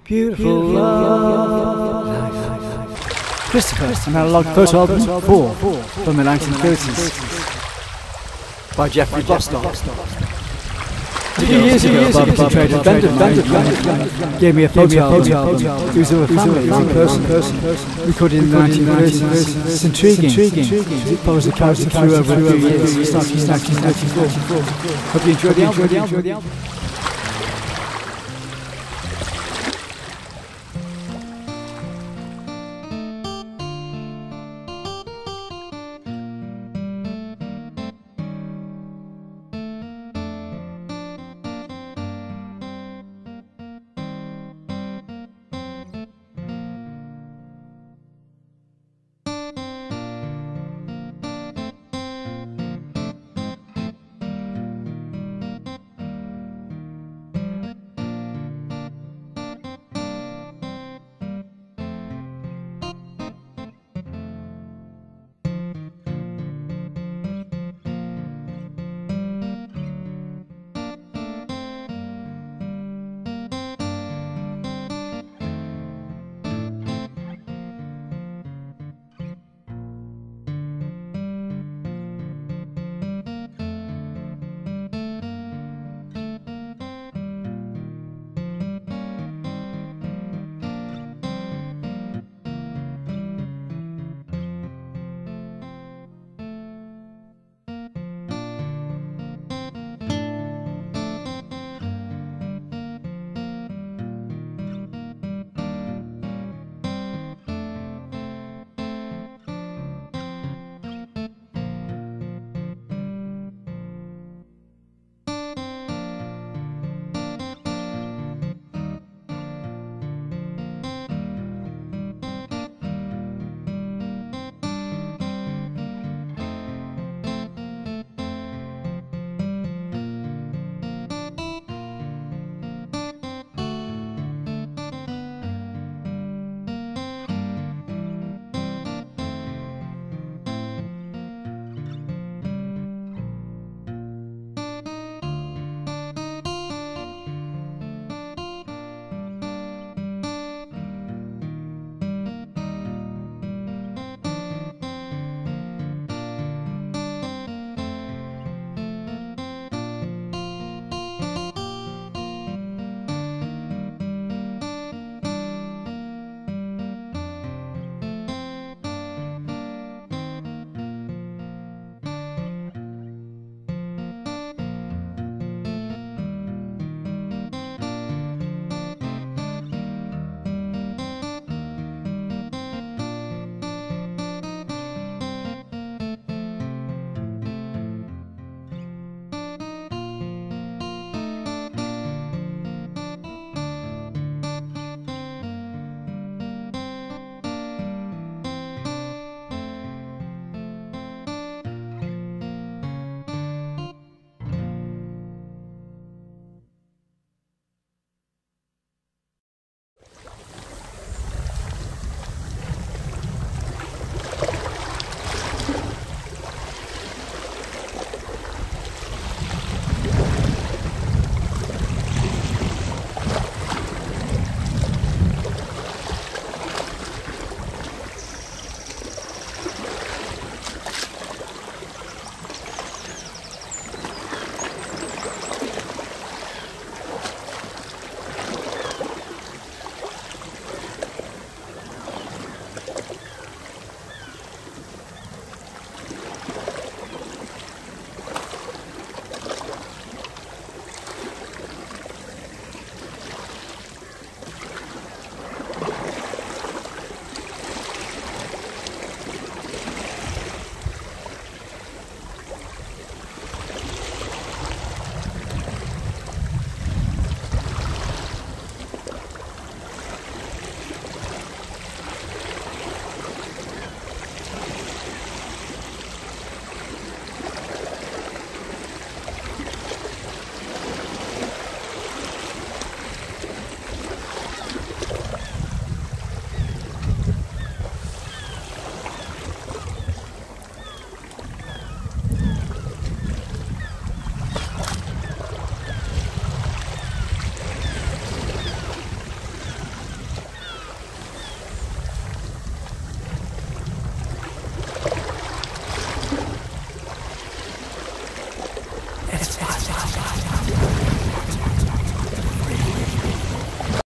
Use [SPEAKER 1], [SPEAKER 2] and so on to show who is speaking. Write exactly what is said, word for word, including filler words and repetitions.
[SPEAKER 1] Beautiful life. Christopher, an analogue photo album four from the nineteen thirties by Geoffrey Bostock. A few years ago, Barbican trader Bender gave me a photo album. He was of a family, one person, recorded in the nineteen thirties. It's intriguing. It follows a character through over a few years. It starts in nineteen ninety-four. Hope you enjoyed the album.